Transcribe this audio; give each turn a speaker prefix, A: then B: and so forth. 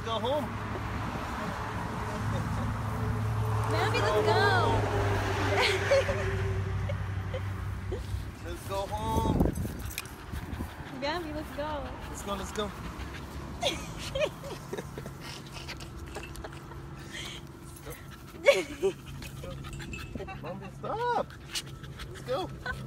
A: go home.
B: Gabby, let's go.
A: Let's go home.
B: Gabby, let's go.
A: Let's go, let's go. Mommy, stop. Let's go.